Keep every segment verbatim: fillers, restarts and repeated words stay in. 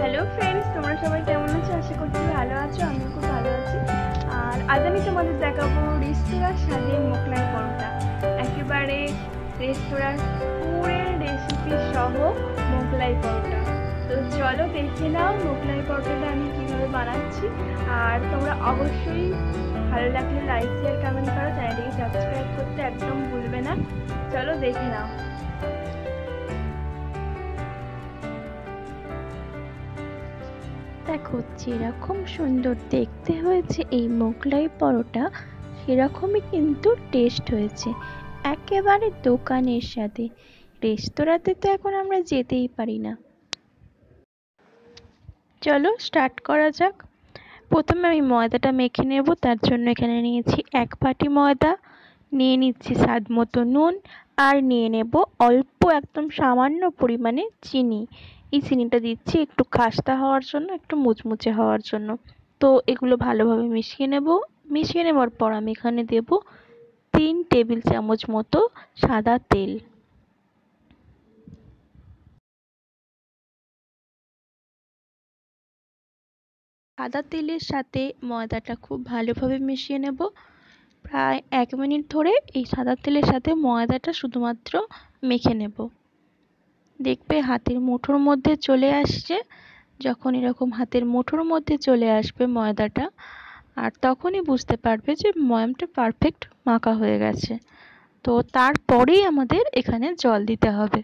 Hello friends, তোমরা সবাই কেমন আছো? আশা করছি ভালো আছো। আমিও খুব ভালো আছি। আর আজ আমি তোমাদের দেখাবো রেস্তোরাঁর স্বাদের মোগলাই পরোটা। একেবারে রেস্তোরাঁর পুরের রেসিপি সহ মোগলাই পরোটা। তো চলো দেখে নাও মোগলাই পরোটাটা আমি কিভাবে বানাচ্ছি। আর তোমরা অবশ্যই ভালো লাগলে লাইক শেয়ার কমেন্ট করো, চ্যানেলটিকে সাবস্ক্রাইব করতে একদম ভুলবে না। চলো দেখে নাও। দেখো যেরকম সুন্দর দেখতে হয়েছে এই মোগলাই পরোটা, সেরকমই কিন্তু টেস্ট হয়েছে, একেবারে দোকানের সাথে। রেস্তোরাঁতে তো এখন আমরা যেতেই পারি না। চলো স্টার্ট করা যাক। প্রথমে আমি ময়দাটা মেখে নেব। তার জন্য এখানে নিয়েছি এক বাটি ময়দা, নিয়ে নিচ্ছি স্বাদ মতো নুন, আর নিয়ে নেব অল্প একদম সামান্য পরিমাণে চিনি। এই চিনিটা দিচ্ছি একটু খাস্তা হওয়ার জন্য, একটু মুচমুচে হওয়ার জন্য। তো এগুলো ভালোভাবে মিশিয়ে নেব। মিশিয়ে নেওয়ার পর আমি এখানে দেব তিন টেবিল চামচ মতো সাদা তেল। সাদা তেলের সাথে ময়দাটা খুব ভালোভাবে মিশিয়ে নেব। প্রায় এক মিনিট ধরে এই সাদা তেলের সাথে ময়দাটা শুধুমাত্র মেখে নেব। দেখবে হাতের মুঠোর মধ্যে চলে আসছে। যখন এরকম হাতের মুঠোর মধ্যে চলে আসবে ময়দাটা, আর তখনই বুঝতে পারবে যে ময়ামটা পারফেক্ট মাখা হয়ে গেছে। তো তারপরেই আমাদের এখানে জল দিতে হবে।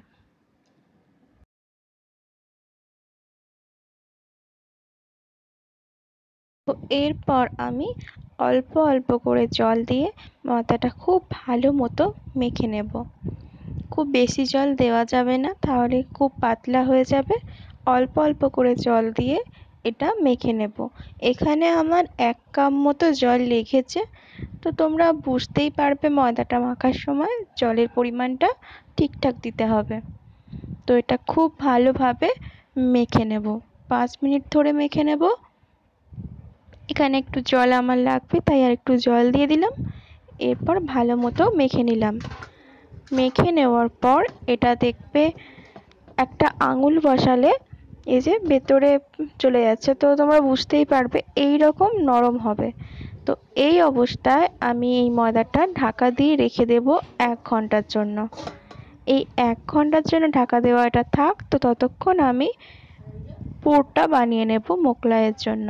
তো এরপর আমি অল্প অল্প করে জল দিয়ে ময়দাটা খুব ভালো মতো মেখে নেব। খুব বেশি জল দেওয়া যাবে না, তাহলে খুব পাতলা হয়ে যাবে। অল্প অল্প করে জল দিয়ে এটা মেখে নেব। এখানে আমার এক কাপ মতো জল লেগেছে। তো তোমরা বুঝতেই পারবে ময়দাটা মাখার সময় জলের পরিমাণটা ঠিকঠাক দিতে হবে। তো এটা খুব ভালোভাবে মেখে নেব। পাঁচ মিনিট ধরে মেখে নেব। এখানে একটু জল আমার লাগবে, তাই আর একটু জল দিয়ে দিলাম। এরপর ভালো মতো মেখে নিলাম। মেখে নেওয়ার পর এটা দেখবে একটা আঙুল বসালে এই যে ভেতরে চলে যাচ্ছে, তো তোমরা বুঝতেই পারবে এই রকম নরম হবে। তো এই অবস্থায় আমি এই ময়দাটা ঢাকা দিয়ে রেখে দেব এক ঘন্টার জন্য। এই এক ঘন্টার জন্য ঢাকা দেওয়া এটা থাক। তো ততক্ষণ আমি পুরটা বানিয়ে নেব মোগলাইয়ের জন্য।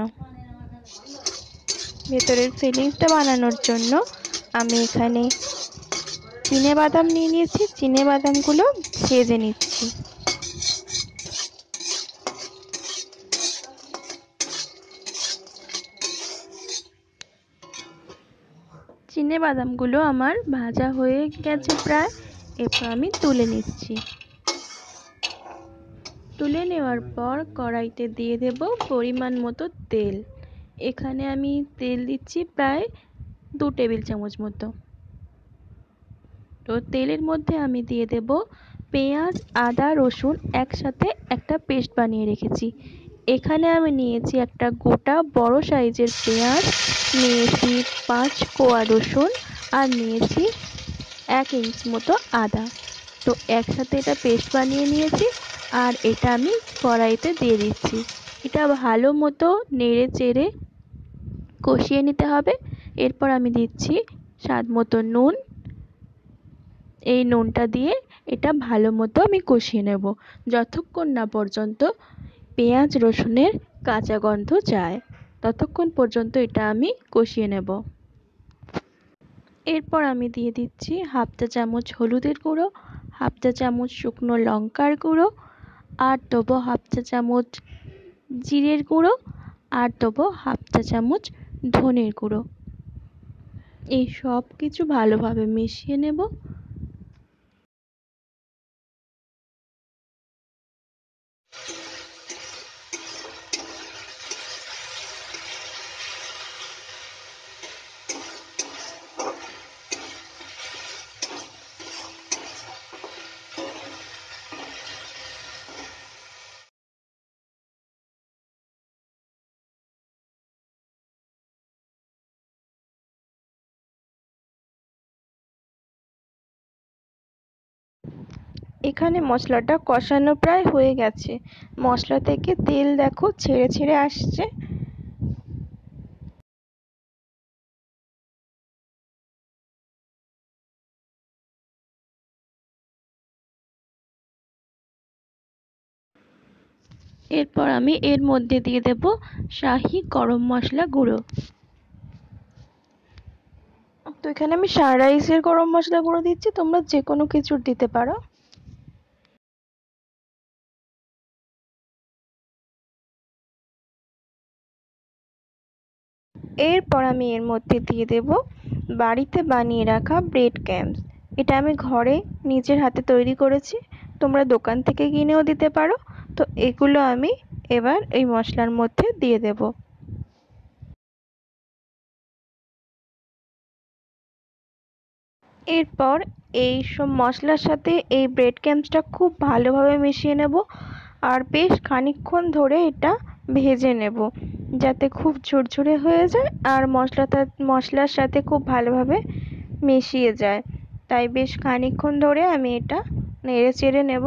ভেতরের ফিলিংসটা বানানোর জন্য আমি এখানে চিনে বাদাম নিয়ে নিয়েছি। চিনে বাদামগুলো ভেজে নিচ্ছি। চিনে বাদামগুলো আমার ভাজা হয়ে গেছে প্রায়। এরপর আমি তুলে নিচ্ছি। তুলে নেওয়ার পর কড়াইতে দিয়ে দেব পরিমাণ মতো তেল। এখানে আমি তেল দিচ্ছি প্রায় দু টেবিল চামচ মতো। তো তেলের মধ্যে আমি দিয়ে দেব পেঁয়াজ, আদা, রসুন একসাথে একটা পেস্ট বানিয়ে রেখেছি। এখানে আমি নিয়েছি একটা গোটা বড় সাইজের পেঁয়াজ, নিয়েছি পাঁচ কোয়া রসুন, আর নিয়েছি এক ইঞ্চ মতো আদা। তো একসাথে এটা পেস্ট বানিয়ে নিয়েছি, আর এটা আমি কড়াইতে দিয়ে দিচ্ছি। এটা ভালো মতো নেড়ে চেড়ে কষিয়ে নিতে হবে। এরপর আমি দিচ্ছি স্বাদ মতো নুন। এই নুনটা দিয়ে এটা ভালো মতো আমি কষিয়ে নেব, যতক্ষণ না পর্যন্ত পেঁয়াজ রসুনের কাঁচা গন্ধ যায়, ততক্ষণ পর্যন্ত এটা আমি কষিয়ে নেব। এরপর আমি দিয়ে দিচ্ছি হাফ চা চামচ হলুদের গুঁড়ো, হাফ চা চামচ শুকনো লঙ্কার গুঁড়ো, আর দেবো হাফ চা চামচ জিরের গুঁড়ো, আর দেবো হাফ চা চামচ ধনের গুঁড়ো। এই সব কিছু ভালোভাবে মিশিয়ে নেব। এখানে মশলাটা কষানো প্রায় হয়ে গেছে, মশলা থেকে তেল দেখো ছেড়ে ছেড়ে আসছে। এরপর আমি এর মধ্যে দিয়ে দেব শাহি গরম মশলা গুঁড়ো। তো এখানে আমি সারা রাইসের গরম মশলা গুঁড়ো দিচ্ছি, তোমরা যে কোনো কিছুর দিতে পারো। এরপর আমি এর মধ্যে দিয়ে দেব বাড়িতে বানিয়ে রাখা ব্রেড ক্রাম্বস। এটা আমি ঘরে নিজের হাতে তৈরি করেছি, তোমরা দোকান থেকে কিনেও দিতে পারো। তো এগুলো আমি এবার এই মশলার মধ্যে দিয়ে দেব। এরপর এই সব মশলার সাথে এই ব্রেড ক্রাম্বসটা খুব ভালোভাবে মিশিয়ে নেব, আর বেশ খানিকক্ষণ ধরে এটা ভেজে নেব যাতে খুব ঝুরঝুরে হয়ে যায় আর মশলাটা মশলার সাথে খুব ভালোভাবে মিশিয়ে যায়। তাই বেশ খানিকক্ষণ ধরে আমি এটা নেড়ে চেড়ে নেব।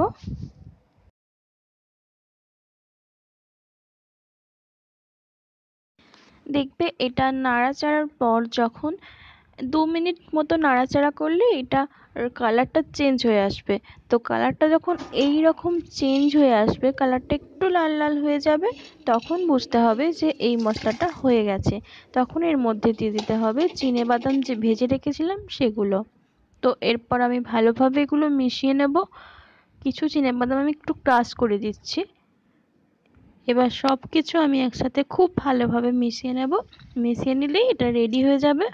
দেখবে এটা নাড়াচাড়ার পর যখন দু মিনিট মতো নাড়াচাড়া করলে এটা কালারটা চেঞ্জ হয়ে আসবে। তো কালারটা যখন এই রকম চেঞ্জ হয়ে আসবে, কালারটা একটু লাল লাল হয়ে যাবে, তখন বুঝতে হবে যে এই মশলাটা হয়ে গেছে। তখন এর মধ্যে দিয়ে দিতে হবে চিনেবাদাম যে ভেজে রেখেছিলাম সেগুলো। তো এরপর আমি ভালোভাবে এগুলো মিশিয়ে নেব। কিছু চিনেবাদাম আমি একটু ক্রাশ করে দিচ্ছি। এবার সব কিছু আমি একসাথে খুব ভালোভাবে মিশিয়ে নেব। মিশিয়ে নিলেই এটা রেডি হয়ে যাবে।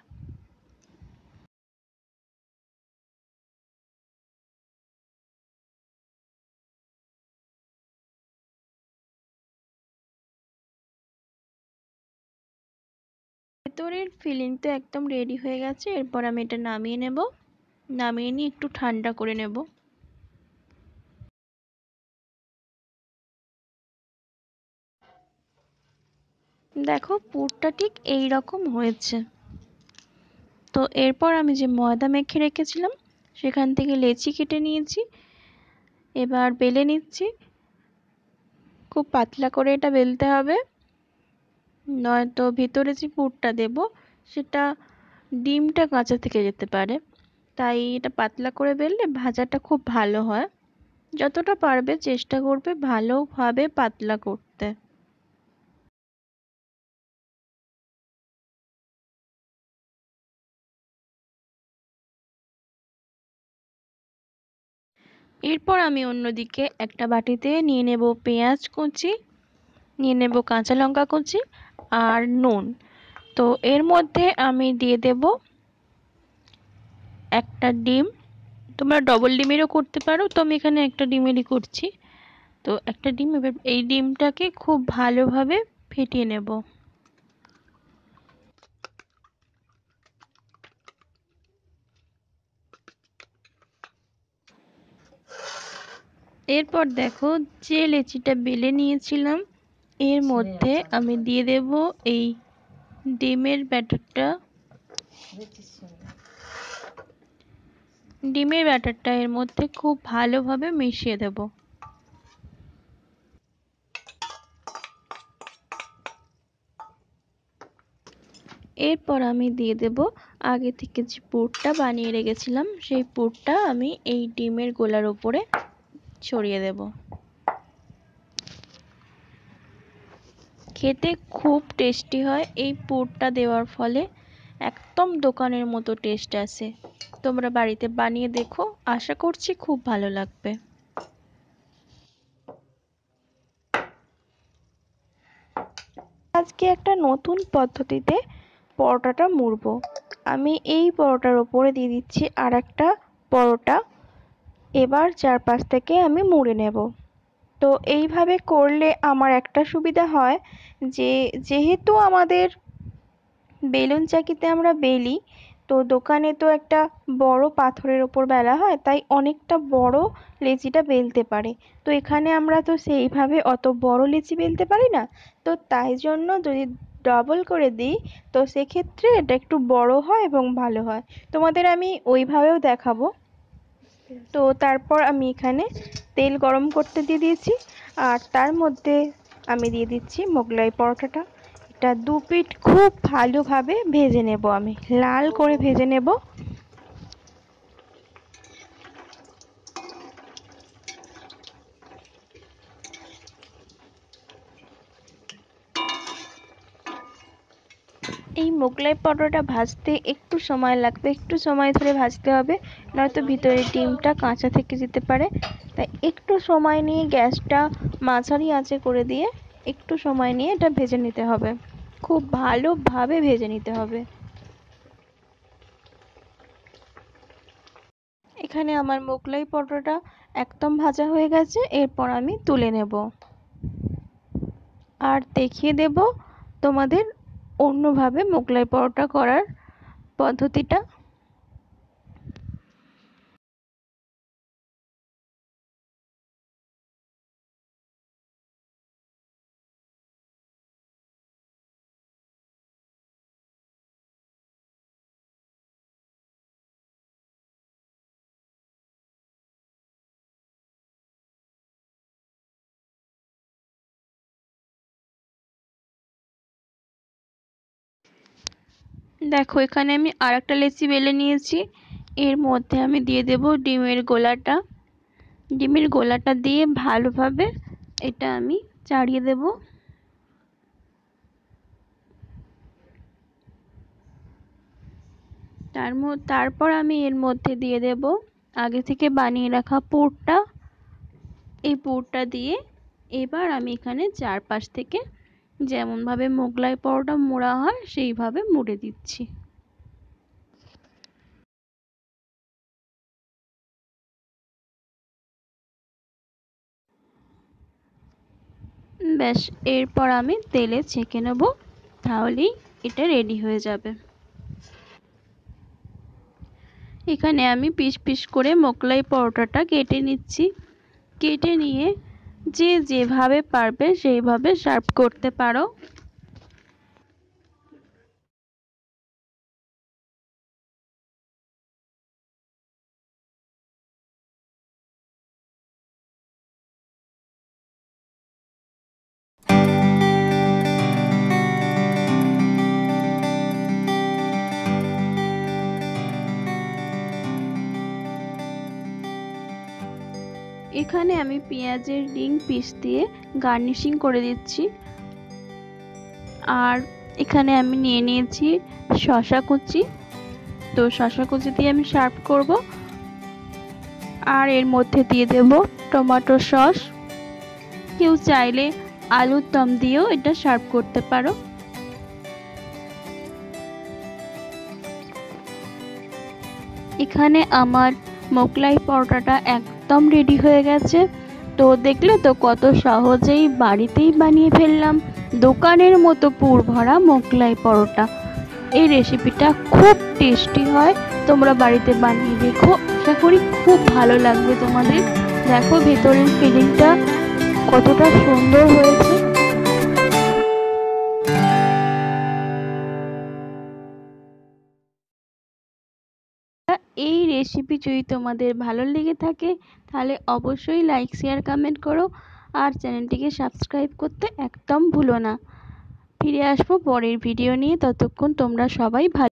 ভেতরের ফিলিং তো একদম রেডি হয়ে গেছে। এরপর আমি এটা নামিয়ে নেব। নামিয়ে নিয়ে একটু ঠান্ডা করে নেব। দেখো পুরটা ঠিক এই রকম হয়েছে। তো এরপর আমি যে ময়দা মেখে রেখেছিলাম সেখান থেকে লেচি কেটে নিয়েছি, এবার বেলে নিচ্ছি। খুব পাতলা করে এটা বেলতে হবে, নয়তো ভিতরে যে পুরটা দেব সেটা ডিমটা কাঁচা থেকে যেতে পারে। তাই এটা পাতলা করে বেললে ভাজাটা খুব ভালো হয়। যতটা পারবে চেষ্টা করবে ভালোভাবে পাতলা করতে। এরপর আমি অন্যদিকে একটা বাটিতে নিয়ে নেব পেঁয়াজ কুচি, নিয়ে নেব কাঁচা লঙ্কা কুচি আর নুন। তো এর মধ্যে আমি দিয়ে দেব একটা ডিম। তোমরা ডবল ডিমেরও করতে পারো, তো আমি এখানে একটা ডিমেরই করছি। তো একটা ডিম, এবার এই ডিমটাকে খুব ভালোভাবে ফেটিয়ে নেব। এরপর দেখো যে লেচিটা বেলে নিয়েছিলাম এর মধ্যে আমি দিয়ে দেব এই ডিমের ব্যাটারটা। ডিমের ব্যাটারটা এর মধ্যে খুব ভালোভাবে মিশিয়ে দেব। এরপর আমি দিয়ে দেব আগে থেকে যে পুরটা বানিয়ে রেখেছিলাম সেই পুরটা আমি এই ডিমের গোলার উপরে ছড়িয়ে দেব। খেতে খুব টেস্টি হয় এই পুরটা দেওয়ার ফলে, একদম দোকানের মতো টেস্ট আসে। তোমরা বাড়িতে বানিয়ে দেখো, আশা করছি খুব ভালো লাগবে। আজকে একটা নতুন পদ্ধতিতে পরোটাটা মুড়বো। আমি এই পরোটার ওপরে দিয়ে দিচ্ছি আর একটা পরোটা। এবার চারপাশ থেকে আমি মুড়ে নেব। তো এইভাবে করলে আমার একটা সুবিধা হয় যে যেহেতু আমাদের বেলুন চাকিতে আমরা বেলি, তো দোকানে তো একটা বড় পাথরের ওপর বেলা হয়, তাই অনেকটা বড় লেচিটা বেলতে পারে। তো এখানে আমরা তো সেইভাবে অত বড় লেচি বেলতে পারি না, তো তাই জন্য যদি ডবল করে দিই তো সেক্ষেত্রে এটা একটু বড় হয় এবং ভালো হয়। তোমাদের আমি ওইভাবেও দেখাবো। তো তারপর আমি এখানে তেল গরম করতে দিয়ে দিয়েছি, আর তার মধ্যে আমি দিয়ে দিচ্ছি মোগলাই পরোটাটা। এটা দু পিঠ খুব ভালোভাবে ভেজে নেব, আমি লাল করে ভেজে নেব। এই মোগলাই পরোটা ভাজতে একটু সময় লাগবে, একটু সময় ধরে ভাজতে হবে, নয়তো ভিতরে ডিমটা কাঁচা থেকে যেতে পারে। তাই একটু সময় নিয়ে গ্যাসটা মাঝারি আঁচে করে দিয়ে একটু সময় নিয়ে এটা ভেজে নিতে হবে, খুব ভালোভাবে ভেজে নিতে হবে। এখানে আমার মোগলাই পরোটাটা একদম ভাজা হয়ে গেছে, এরপর আমি তুলে নেব আর দেখিয়ে দেব তোমাদের অন্যভাবে মোগলাই পরোটা করার পদ্ধতিটা। দেখো এখানে আমি আর একটা লেচি বেলে নিয়েছি, এর মধ্যে আমি দিয়ে দেব ডিমের গোলাটা। ডিমের গোলাটা দিয়ে ভালোভাবে এটা আমি চাড়িয়ে দেব। তার তারপর আমি এর মধ্যে দিয়ে দেব আগে থেকে বানিয়ে রাখা পুরটা। এই পুরটা দিয়ে এবার আমি এখানে চারপাশ থেকে যেমনভাবে মোগলাই পরোটা মোড়া হয় সেইভাবে মুড়ে দিচ্ছি। ব্যাস, এরপর আমি তেলে ছেঁকে নেব, তাহলেই এটা রেডি হয়ে যাবে। এখানে আমি পিস পিস করে মোগলাই পরোটাটা কেটে নিচ্ছি। কেটে নিয়ে যে যেভাবে পারবে সেইভাবে সার্ভ করতে পারো। এখানে আমি পেঁয়াজের রিং পিস দিয়ে গার্নিশিং করে দিচ্ছি। আর এখানে আমি নিয়ে নিয়েছি শসা কুচি, তো শসা কুচি দিয়ে আমি সার্ভ করব। আর এর মধ্যে দিয়ে দেব টমেটো সস। কেউ চাইলে আলুর দম দিয়েও এটা সার্ভ করতে পারো। এখানে আমার মোগলাই পরোটাটা একদম রেডি হয়ে গেছে। তো দেখলে তো কত সহজেই বাড়িতেই বানিয়ে ফেললাম দোকানের মতো পুর ভরা মোগলাই পরোটা। এই রেসিপিটা খুব টেস্টি হয়, তোমরা বাড়িতে বানিয়ে দেখো, আশা করি খুব ভালো লাগবে তোমাদের। দেখো ভেতরের ফিলিংটা কতটা সুন্দর হয়েছে। এই রেসিপি যদি তোমাদের ভালো লেগে থাকে তাহলে অবশ্যই লাইক শেয়ার কমেন্ট করো, আর চ্যানেলটিকে সাবস্ক্রাইব করতে একদম ভুলো না। ফিরে আসবো পরের ভিডিও নিয়ে, ততক্ষণ তোমরা সবাই ভালো